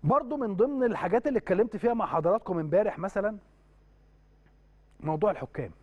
برضو من ضمن الحاجات اللي اتكلمت فيها مع حضراتكم امبارح مثلا موضوع الحكام.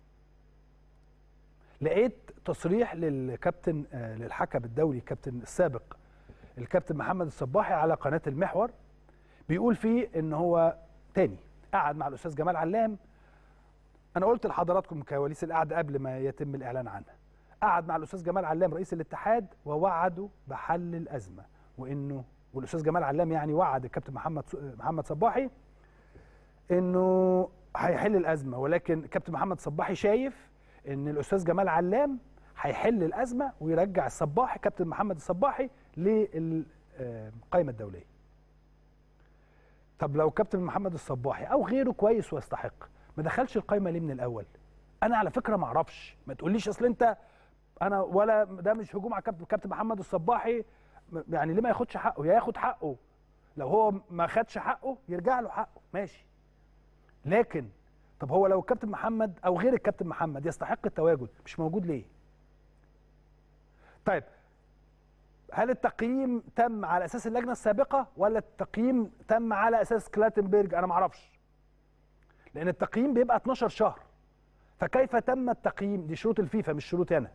لقيت تصريح للكابتن للحكم الدولي الكابتن السابق الكابتن محمد الصباحي على قناة المحور، بيقول فيه ان هو تاني قعد مع الاستاذ جمال علام. انا قلت لحضراتكم كواليس القعده قبل ما يتم الاعلان عنها. قعد مع الاستاذ جمال علام رئيس الاتحاد ووعده بحل الازمه، والاستاذ جمال علام يعني وعد الكابتن محمد صباحي انه هيحل الازمه، ولكن الكابتن محمد صباحي شايف ان الاستاذ جمال علام هيحل الازمه ويرجع الصباحي كابتن محمد الصباحي للقائمه الدوليه. طب لو كابتن محمد الصباحي او غيره كويس ويستحق، ما دخلش القائمه ليه من الاول؟ انا على فكره ما اعرفش، ما تقوليش اصل انت انا ولا ده مش هجوم على كابتن محمد الصباحي. يعني ليه ما ياخدش حقه؟ ياخد حقه، لو هو ما خدش حقه يرجع له حقه، ماشي. لكن طب هو لو الكابتن محمد او غير الكابتن محمد يستحق التواجد، مش موجود ليه؟ طيب هل التقييم تم على اساس اللجنه السابقه ولا التقييم تم على اساس كلاتنبرج؟ انا ما اعرفش، لان التقييم بيبقى 12 شهر، فكيف تم التقييم؟ دي شروط الفيفا مش شروطي انا.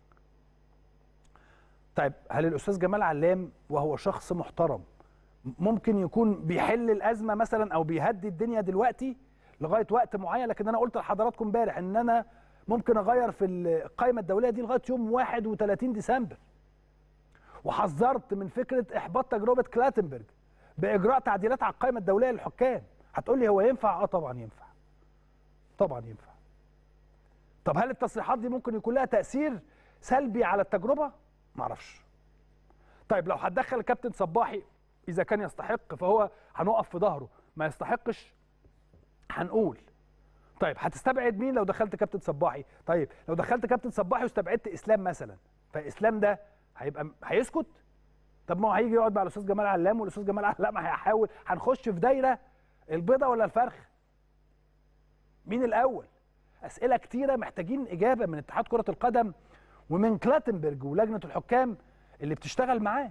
طيب هل الاستاذ جمال علام وهو شخص محترم ممكن يكون بيحل الازمه مثلا او بيهدي الدنيا دلوقتي لغايه وقت معين؟ لكن انا قلت لحضراتكم امبارح ان انا ممكن اغير في القائمه الدوليه دي لغايه يوم 31 ديسمبر، وحذرت من فكره احباط تجربه كلاتنبرج باجراء تعديلات على القائمه الدوليه للحكام. هتقول لي هو ينفع؟ طبعا ينفع، طبعا ينفع. طب هل التصريحات دي ممكن يكون لها تاثير سلبي على التجربه؟ معرفش. طيب لو هتدخل الكابتن صباحي اذا كان يستحق فهو هنقف في ظهره، ما يستحقش هنقول. طيب هتستبعد مين لو دخلت كابتن صباحي؟ طيب لو دخلت كابتن صباحي واستبعدت اسلام مثلا، فاسلام ده هيسكت؟ طب ما هو هيجي يقعد مع الاستاذ جمال علام، والاستاذ جمال علام هيحاول، هنخش في دايره البيضه ولا الفرخ؟ مين الاول؟ اسئله كتيره محتاجين اجابه من اتحاد كره القدم ومن كلاتنبرج ولجنه الحكام اللي بتشتغل معاه.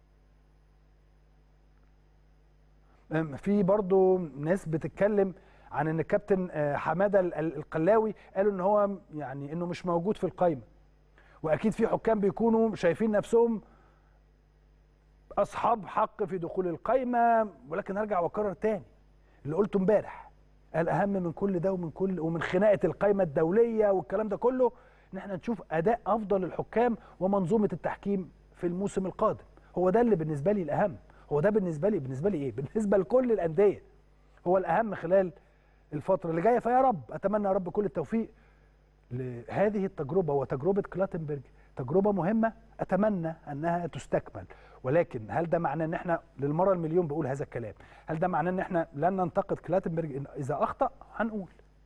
في برضو ناس بتتكلم عن ان الكابتن حماده القلاوي قالوا ان هو يعني انه مش موجود في القائمه، واكيد في حكام بيكونوا شايفين نفسهم اصحاب حق في دخول القائمه. ولكن ارجع واكرر تاني اللي قلته امبارح، الاهم من كل ده ومن خناقه القائمه الدوليه والكلام ده كله ان احنا نشوف اداء افضل للحكام ومنظومه التحكيم في الموسم القادم. هو ده اللي بالنسبه لي الاهم، هو ده بالنسبه لي ايه؟ بالنسبه لكل الانديه هو الاهم خلال الفتره اللي جايه. فيا رب، اتمنى يا رب كل التوفيق لهذه التجربه، وتجربه كلاتنبرج تجربه مهمه اتمنى انها تستكمل. ولكن هل ده معناه ان احنا للمره المليون بقول هذا الكلام، هل ده معناه ان احنا لن ننتقد كلاتنبرج اذا اخطا؟ هنقول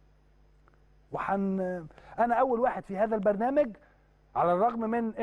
انا اول واحد في هذا البرنامج على الرغم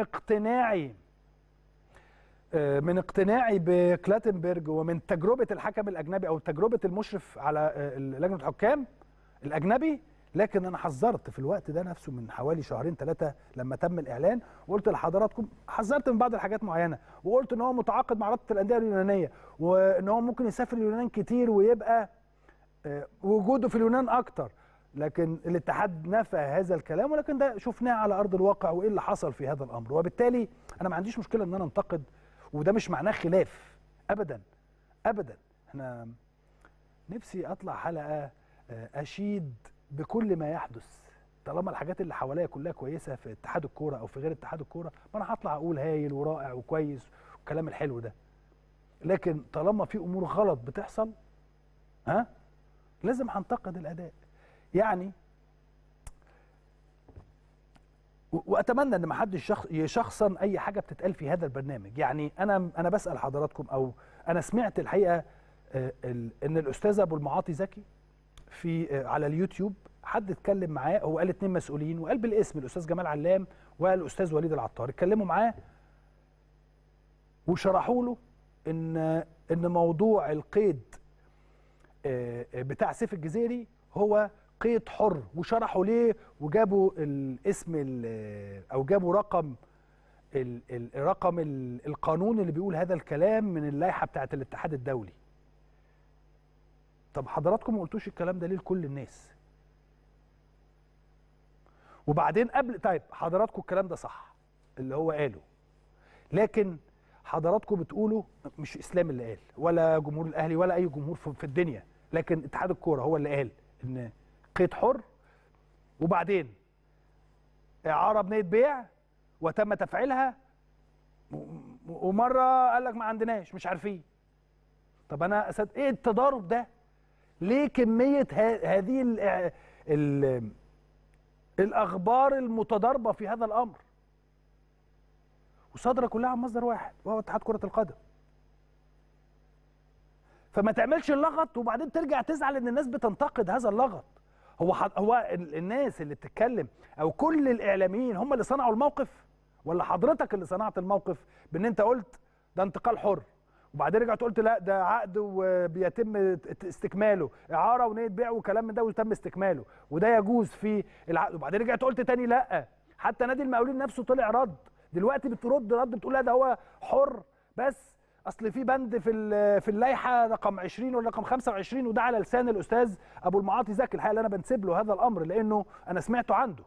من اقتناعي بكلاتنبرج ومن تجربه الحكم الاجنبي او تجربه المشرف على لجنه الحكام الاجنبي، لكن انا حذرت في الوقت ده نفسه من حوالي شهرين ثلاثه لما تم الاعلان، وقلت لحضراتكم حذرت من بعض الحاجات معينه، وقلت ان هو متعاقد مع رابطه الانديه اليونانيه، وان هو ممكن يسافر اليونان كتير ويبقى وجوده في اليونان اكتر. لكن الاتحاد نفى هذا الكلام، ولكن ده شفناه على ارض الواقع وايه اللي حصل في هذا الامر. وبالتالي انا ما عنديش مشكله ان انا انتقد، وده مش معناه خلاف ابدا ابدا. انا نفسي اطلع حلقه اشيد بكل ما يحدث، طالما الحاجات اللي حواليا كلها كويسه في اتحاد الكوره او في غير اتحاد الكوره، ما انا هطلع اقول هايل ورائع وكويس والكلام الحلو ده. لكن طالما في امور غلط بتحصل لازم هنتقد الاداء يعني. واتمنى ان ما حدش يشخصن اي حاجه بتتقال في هذا البرنامج. يعني انا بسال حضراتكم، او انا سمعت الحقيقه ان الاستاذ ابو المعاطي زكي على اليوتيوب حد اتكلم معاه، هو قال 2 مسؤولين وقال بالاسم الاستاذ جمال علام والاستاذ وليد العطار، اتكلموا معاه وشرحوا له ان موضوع القيد بتاع سيف الجزيري هو قيد حر، وشرحوا ليه وجابوا الاسم او جابوا رقم الرقم القانون اللي بيقول هذا الكلام من اللائحه بتاعه الاتحاد الدولي. طب حضراتكم ما قلتوش الكلام ده ليه لكل الناس؟ وبعدين طيب حضراتكم الكلام ده صح اللي هو قاله، لكن حضراتكم بتقولوا مش اسلام اللي قال ولا جمهور الاهلي ولا اي جمهور في الدنيا، لكن اتحاد الكوره هو اللي قال ان قيد حر، وبعدين اعاره بنيه بيع وتم تفعيلها، ومره قال لك ما عندناش مش عارفين. طب انا ايه التضارب ده؟ ليه كميه هذه الاخبار المتضاربه في هذا الامر وصادره كلها عن مصدر واحد وهو اتحاد كره القدم؟ فما تعملش اللغط وبعدين ترجع تزعل ان الناس بتنتقد هذا اللغط. هو الناس اللي بتتكلم او كل الاعلاميين هم اللي صنعوا الموقف، ولا حضرتك اللي صنعت الموقف بان انت قلت ده انتقال حر وبعدين رجعت قلت لا ده عقد وبيتم استكماله، اعاره ونيه بيع وكلام من ده وتم استكماله وده يجوز في العقد، وبعدين رجعت قلت تاني لا. حتى نادي المقاولين نفسه طلع رد، دلوقتي بترد بتقول لا ده هو حر بس اصل في بند في اللائحه رقم 20 ولا رقم 25، وده على لسان الاستاذ ابو المعاطي زكي الحقيقه اللي انا بنسب له هذا الامر لانه انا سمعته عنده.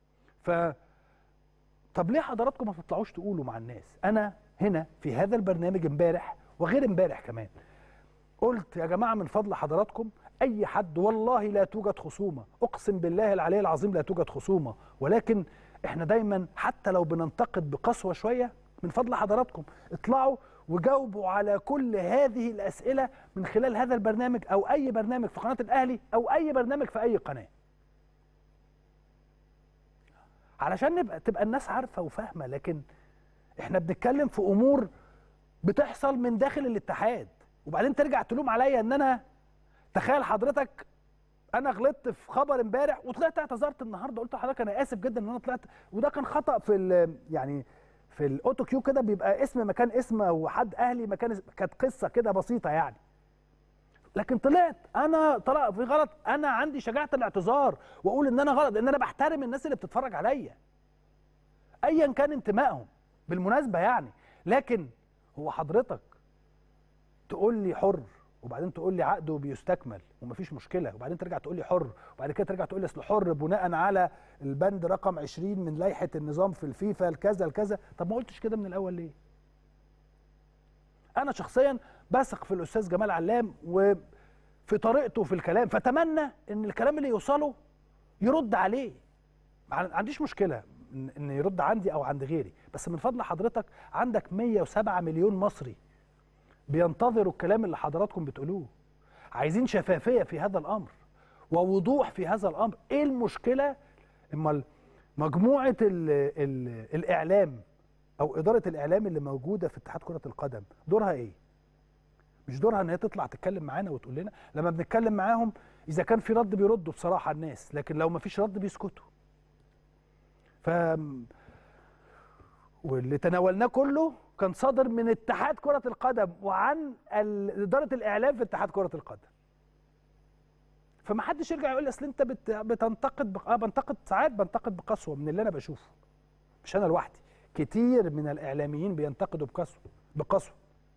طب ليه حضراتكم ما تطلعوش تقولوا مع الناس؟ انا هنا في هذا البرنامج امبارح وغير امبارح كمان قلت يا جماعه من فضل حضراتكم اي حد، والله لا توجد خصومه، اقسم بالله العلي العظيم لا توجد خصومه، ولكن احنا دايما حتى لو بننتقد بقسوه شويه من فضل حضراتكم اطلعوا وجاوبوا على كل هذه الاسئله من خلال هذا البرنامج او اي برنامج في قناه الاهلي او اي برنامج في اي قناه، علشان تبقى الناس عارفه وفاهمه. لكن احنا بنتكلم في امور بتحصل من داخل الاتحاد وبعدين ترجع تلوم عليا ان انا، تخيل حضرتك انا غلطت في خبر امبارح وطلعت اعتذرت النهارده قلت لحضرتك انا اسف جدا ان انا طلعت، وده كان خطا يعني في الاوتو كيو كده بيبقى اسم مكان اسم وحد اهلي مكان كانت قصه كده بسيطه يعني، لكن انا طلع في غلط، انا عندي شجاعه الاعتذار واقول ان انا غلط لان انا بحترم الناس اللي بتتفرج عليا ايا كان انتمائهم بالمناسبه يعني. لكن هو حضرتك تقول لي حر وبعدين تقول لي عقده بيستكمل ومفيش مشكله وبعدين ترجع تقول لي حر وبعد كده ترجع تقول لي اصل حر بناء على البند رقم 20 من لائحه النظام في الفيفا الكذا الكذا. طب ما قلتش كده من الاول ليه؟ انا شخصيا بثق في الاستاذ جمال علام وفي طريقته في الكلام، فاتمنى ان الكلام اللي يوصله يرد عليه، ما عنديش مشكله ان يرد عندي او عند غيري، بس من فضل حضرتك عندك 107 مليون مصري بينتظروا الكلام اللي حضراتكم بتقولوه، عايزين شفافيه في هذا الامر ووضوح في هذا الامر. ايه المشكله اما مجموعه الاعلام او اداره الاعلام اللي موجوده في اتحاد كره القدم دورها ايه؟ مش دورها ان هي تطلع تتكلم معانا وتقول لنا؟ لما بنتكلم معاهم اذا كان في رد بيردوا بصراحه الناس، لكن لو ما فيش رد بيسكتوا. واللي تناولناه كله كان صادر من اتحاد كرة القدم وعن إدارة الإعلام في اتحاد كرة القدم. فما حدش يرجع يقول لي أصل أنت بتنتقد بنتقد ساعات، بنتقد بقسوة من اللي أنا بشوفه. مش أنا لوحدي، كتير من الإعلاميين بينتقدوا بقسوة.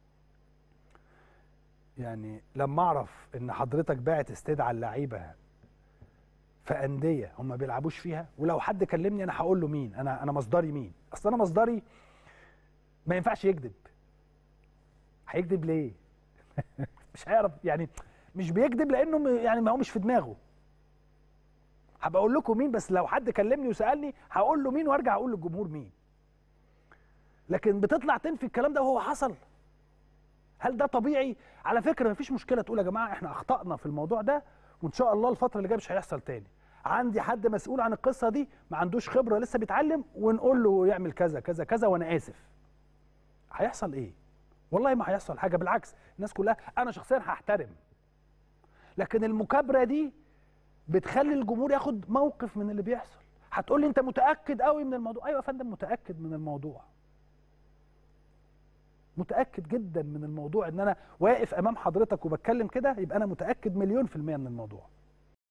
يعني لما أعرف إن حضرتك باعت استدعاء اللعيبة في أندية هم ما بيلعبوش فيها، ولو حد كلمني أنا هقول له مين، أنا مصدري مين؟ أصل أنا مصدري ما ينفعش يكذب. هيكذب ليه؟ مش هيعرف يعني، مش بيكذب لانه يعني ما هو مش في دماغه. هبقى اقول لكم مين، بس لو حد كلمني وسالني هقول له مين وارجع اقول للجمهور مين. لكن بتطلع تنفي الكلام ده وهو حصل. هل ده طبيعي؟ على فكره مفيش مشكله تقول يا جماعه احنا اخطأنا في الموضوع ده وان شاء الله الفتره اللي جايه مش هيحصل تاني. عندي حد مسؤول عن القصه دي ما عندوش خبره لسه بيتعلم ونقول له يعمل كذا كذا كذا وانا اسف. هيحصل ايه؟ والله ما هيحصل حاجه، بالعكس الناس كلها انا شخصيا هحترم. لكن المكابره دي بتخلي الجمهور ياخد موقف من اللي بيحصل. هتقول لي انت متاكد قوي من الموضوع؟ ايوه يا فندم متاكد من الموضوع، متاكد جدا من الموضوع. ان انا واقف امام حضرتك وبتكلم كده يبقى انا متاكد 1,000,000% من الموضوع.